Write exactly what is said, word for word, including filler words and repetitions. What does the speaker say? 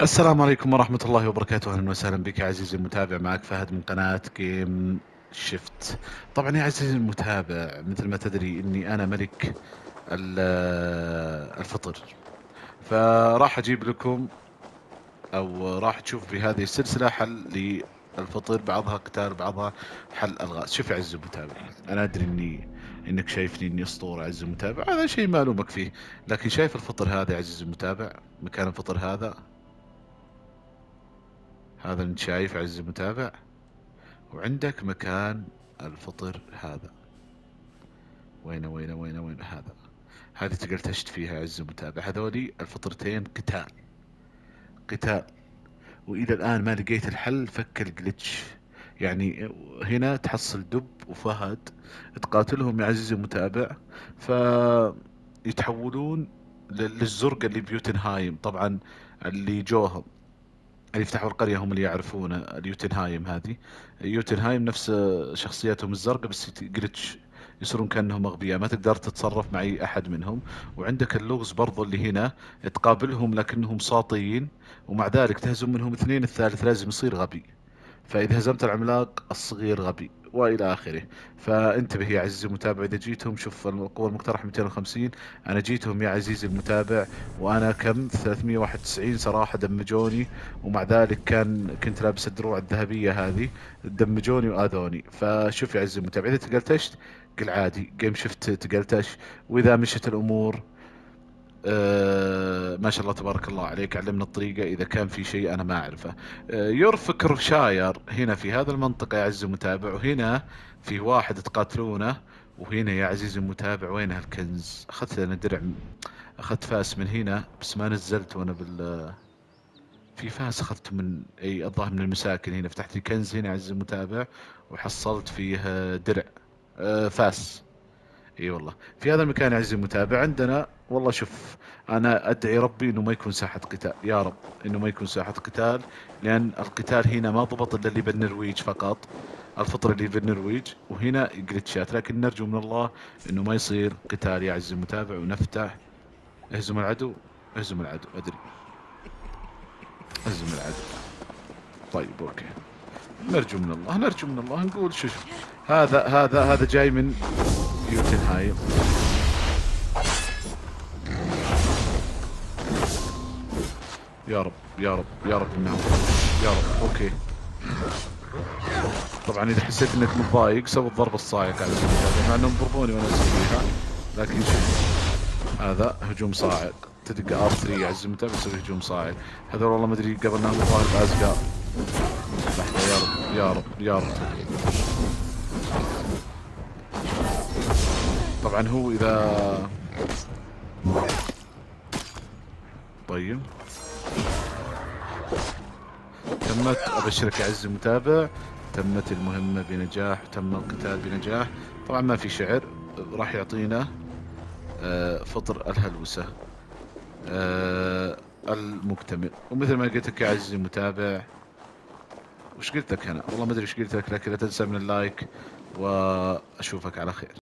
السلام عليكم ورحمة الله وبركاته. أهلا وسهلا بك يا عزيزي المتابع، معك فهد من قناة جيم شيفت. طبعا يا عزيزي المتابع، مثل ما تدري أني أنا ملك ال- الفطر، فراح أجيب لكم أو راح تشوف في هذه السلسلة حل للفطر، بعضها قتال بعضها حل ألغاز. شوف يا عزيزي المتابع، أنا أدري أني انك شايفني اني اسطوره عزيزي المتابع، هذا شيء ما الومك فيه، لكن شايف الفطر هذا يا عزيزي المتابع، مكان الفطر هذا، هذا اللي انت شايف عزيزي المتابع، وعندك مكان الفطر هذا، وينه وينه وينه وينه هذا، هذه تقدر تشت فيها عزيزي المتابع. هذولي الفطرتين قتال قتال، والى الان ما لقيت الحل فك الجلitch. يعني هنا تحصل دب وفهد تقاتلهم يا عزيزي المتابع، فيتحولون للزرقة اللي بيوتنهايم. طبعا اللي جوهم اللي فتحوا القرية هم اللي يعرفون اليوتنهايم. هذه يوتنهايم نفس شخصيتهم الزرقاء، بس جلتش، يصيرون كأنهم أغبياء، ما تقدر تتصرف مع أي أحد منهم. وعندك اللغز برضو اللي هنا تقابلهم لكنهم ساطين، ومع ذلك تهزم منهم اثنين، الثالث لازم يصير غبي، فإذا هزمت العملاق الصغير غبي، وإلى آخره. فانتبه يا عزيزي المتابع، إذا جيتهم شوف القوة المقترحة مئتين وخمسين، أنا جيتهم يا عزيزي المتابع وأنا كم ثلاثمئة وواحد وتسعين صراحة، دمجوني، ومع ذلك كان كنت لابس الدروع الذهبية هذه، دمجوني وآذوني. فشوف يا عزيزي المتابع، إذا تقلتشت قل عادي، جيم شفت تقلتش، وإذا مشت الأمور آه ما شاء الله تبارك الله عليك، علمنا الطريقة إذا كان في شيء أنا ما أعرفه. آه يورفكر شاير هنا في هذا المنطقة يا عزيزي المتابع، وهنا في واحد تقاتلونه، وهنا يا عزيزي المتابع وين هالكنز؟ أخذت أنا درع، أخذت فاس من هنا بس ما نزلت، وأنا بال في فاس أخذته من أي الظاهر من المساكن. هنا فتحت لي كنز هنا يا عزيزي المتابع، وحصلت فيه آه، درع، آه فاس. اي والله في هذا المكان يا عزيزي المتابع عندنا، والله شوف، انا ادعي ربي انه ما يكون ساحة قتال، يا رب انه ما يكون ساحة قتال، لان القتال هنا ما ضبط الا اللي بالنرويج فقط، الفطر اللي بالنرويج، وهنا جلتشات، لكن نرجو من الله انه ما يصير قتال يا عزيزي المتابع، ونفتح. اهزم العدو، اهزم العدو، ادري، اهزم العدو. طيب اوكي، نرجو من الله، نرجو من الله، نقول شو شو. هذا هذا هذا جاي من يوتنهايم. يا رب يا رب يا رب انه، يا رب اوكي. طبعا اذا حسيت انك متضايق سوي الضربة الصاعقة على المتابع، مع انهم ضربوني وانا اسويها، لكن شوف، هذا هجوم صاعق، تدق ار ثلاثة يا عزيزي المتابع تسوي هجوم صاعق. هذول والله ما ادري قبلناهم الظاهر بازقار. لحظة، يا رب يا رب يا رب. طبعا هو اذا، طيب تمت، ابشرك يا عزيزي المتابع، تمت المهمة بنجاح، وتم القتال بنجاح. طبعا ما في شعر، راح يعطينا آه، فطر الهلوسة آه، المكتمل. ومثل ما قلت لك يا عزيزي المتابع، وش قلت لك انا والله ما ادري وش قلت لك، لكن لا تنسى من اللايك، واشوفك على خير.